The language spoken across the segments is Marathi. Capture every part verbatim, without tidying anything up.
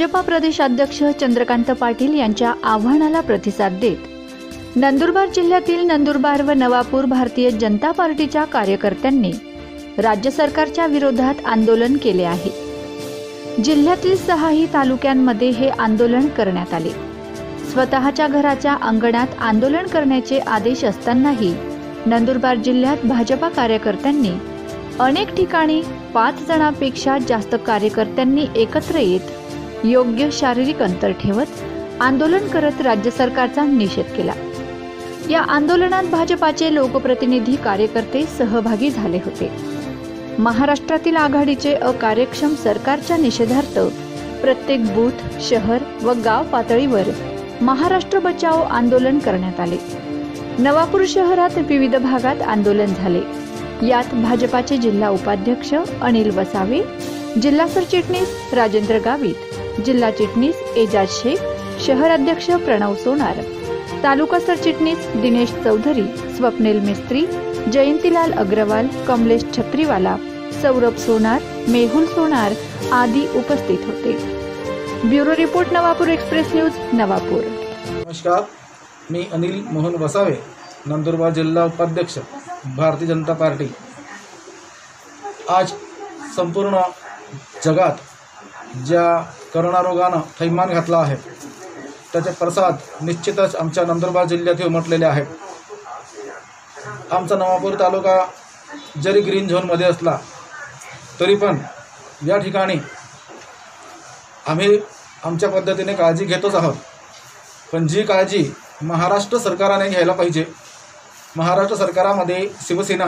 भाजपा प्रदेशाध्यक्ष चंद्रकांत पाटील यांच्या आव्हानाला प्रतिसाद देत नंदुरबार जिल्ह्यातील नंदुरबार व नवापूर भारतीय जनता पार्टीच्या कार्यकर्त्यांनी राज्य सरकारच्या विरोधात आंदोलन केले आहे। जिल्ह्यातील सहाही तालुक्यांमध्ये हे आंदोलन करण्यात आले। स्वतःच्या घराच्या अंगणात आंदोलन करण्याचे आदेश असतानाही नंदुरबार जिल्ह्यात भाजपा कार्यकर्त्यांनी अनेक ठिकाणी पाच जणांपेक्षा जास्त कार्यकर्त्यांनी एकत्र येत योग्य शारीरिक अंतर ठेवत आंदोलन करत राज्य सरकारचा निषेध केला। या आंदोलनात भाजपाचे लोकप्रतिनिधी कार्यकर्ते सहभागी झाले होते। महाराष्ट्रातील आघाडीचे अकार्यक्षम सरकारच्या निषेधार्थ प्रत्येक बूथ, शहर व गाव पातळीवर महाराष्ट्र बचाओ आंदोलन करण्यात आले। नवापूर शहरात विविध भागात आंदोलन झाले। यात भाजपाचे जिल्हा उपाध्यक्ष अनिल वसावे, जिल्हा सरचिटणीस राजेंद्र गावित, जिल्हा चिटणीस एजाज शेख, शहर अध्यक्ष प्रणव सोनार, तालुका सरचिटणीस दिनेश चौधरी, स्वप्निल मिस्त्री, जयंतीलाल अग्रवाल, कमलेश छत्रीवाला, सौरभ सोनार, मेहुल सोनार आदी उपस्थित होते। Bureau report Navapur express news Navapur. नमस्कार, मी अनिल मोहन वसावे, नंदुरबार जिल्हा उपाध्यक्ष भारतीय जनता पार्टी। आज संपूर्ण जगात ज्या करोना रोगानं थैमान घातला आहे त्याचे प्रसाद निश्चितच आमच्या नंदुरबार जिल्ह्यात उमटलेले आहेत। आमचा नवापूर तालुका जरी ग्रीन झोनमध्ये असला तरी पण या ठिकाणी आम्ही आमच्या पद्धतीने काळजी घेतोच आहोत। पण जी काळजी महाराष्ट्र सरकारने घ्यायला पाहिजे, महाराष्ट्र सरकारामध्ये शिवसेना,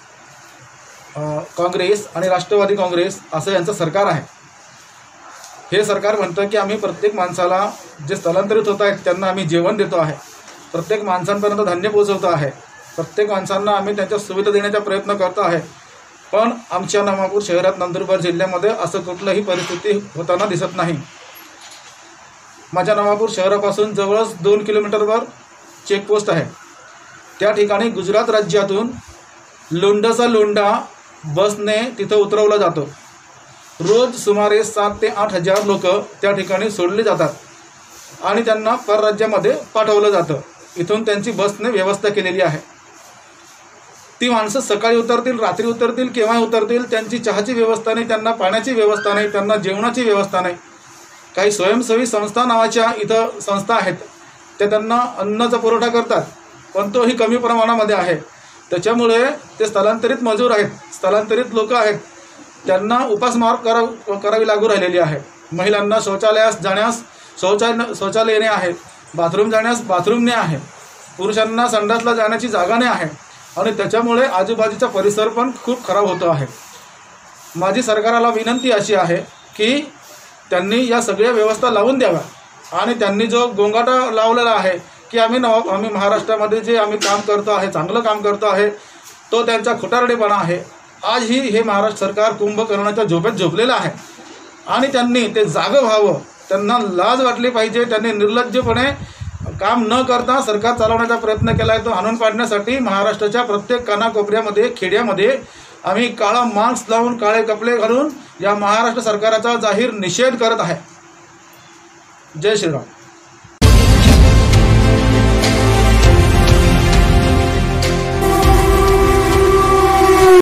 काँग्रेस आणि राष्ट्रवादी काँग्रेस असं यांचं सरकार आहे। हे सरकार म्हणतं की आम्ही प्रत्येक माणसाला जे स्थलांतरित होत आहेत त्यांना आम्ही जेवण देतो आहे, प्रत्येक माणसांपर्यंत धान्य पोहोचवतो आहे, प्रत्येक माणसांना आम्ही त्यांच्या सुविधा देण्याचा प्रयत्न करतो आहे। पण आमच्या नवापूर शहरात नंदुरबार जिल्ह्यामध्ये असं कुठलंही परिस्थिती होताना दिसत नाही। माझ्या नवापूर शहरापासून जवळच दोन किलोमीटरवर चेकपोस्ट आहे। त्या ठिकाणी गुजरात राज्यातून लोंढाचा लोंढा बसने तिथं उतरवला जातो। रोज सुमारे सात ते आठ हजार लोक त्या ठिकाणी सोडले जातात आणि त्यांना परराज्यामध्ये पाठवलं जातं। इथून त्यांची बसने व्यवस्था केलेली आहे। ती माणसं सकाळी उतरतील, रात्री उतरतील, केव्हा उतरतील, त्यांची चहाची व्यवस्था नाही, त्यांना पाण्याची व्यवस्था नाही, त्यांना जेवणाची व्यवस्था नाही। काही स्वयंसेवी संस्था नावाच्या इथं संस्था आहेत, त्या त्यांना अन्नाचा पुरवठा करतात, पण तोही कमी प्रमाणामध्ये आहे। त्याच्यामुळे ते स्थलांतरित मजूर आहेत, स्थलांतरित लोक आहेत, त्यांना उपासमार करा करावी लागू राहिलेली आहे। महिलांना शौचालयास जाण्यास शौचालय शौचालयने आहे, बाथरूम जाण्यास बाथरूमने आहे, पुरुषांना संडासला जाण्याची जागाने आहे आणि त्याच्यामुळे आजूबाजूचा परिसर पण खूप खराब होतो आहे। माझी सरकारला विनंती अशी आहे की त्यांनी या सगळ्या व्यवस्था लावून द्याव्या आणि त्यांनी जो गोंगाटा लावलेला आहे की आम्ही नव आम्ही महाराष्ट्रामध्ये जे आम्ही काम करतो आहे, चांगलं काम करतो आहे, तो त्यांचा खोटारडेपणा आहे। आजही हे महाराष्ट्र सरकार कुंभकर्णाच्या झोपेत झोपलेलं आहे आणि त्यांनी ते जागं व्हावं, त्यांना लाज वाटली पाहिजे। त्यांनी निर्लज्जपणे काम न करता सरकार चालवण्याचा प्रयत्न केला आहे, तो हाणून पाडण्यासाठी महाराष्ट्राच्या प्रत्येक कानाकोपऱ्यामध्ये, खेड्यामध्ये आम्ही काळा मास्क लावून, काळे कपडे घालून या महाराष्ट्र सरकारचा जाहीर निषेध करत आहे। जय श्रीराम।